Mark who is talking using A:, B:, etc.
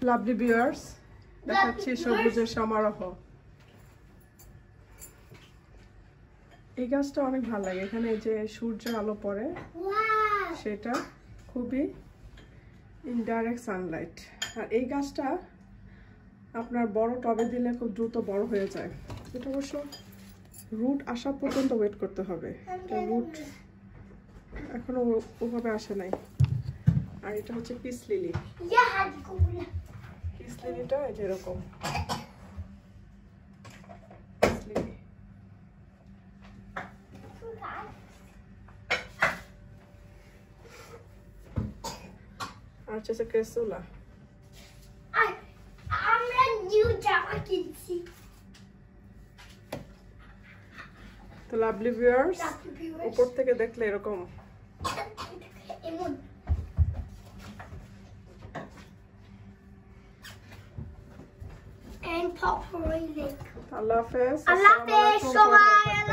A: Lovely viewers, দেখাচ্ছি সবুজের সমারোহ। এই গাছটা অনেক ভালো লাগে, এখানে যে সূর্যের আলো পড়ে সেটা খুবই ইনডাইরেক্ট সানলাইট। আর এই গাছটা আপনার বড় টবে দিলে খুব দ্রুত বড় হয়ে যায়। এটা অবশ্য রুট আসা পর্যন্ত ওয়েট করতে হবে, রুট এখনো ওভাবে আসে নাই। আর এটা হচ্ছে পিস লিলি। পিস লিলিটা যেরকম আর হচ্ছে ক্রেসুলা।
B: আমরা নিউ জামা কিনছি।
A: তো লাভলি ভিউয়ার্স, উপর থেকে দেখলে এরকম।
B: And Papa Lake.
A: আল্লাহ হাফেজ।
B: আল্লাহ হাফেজ সবাই।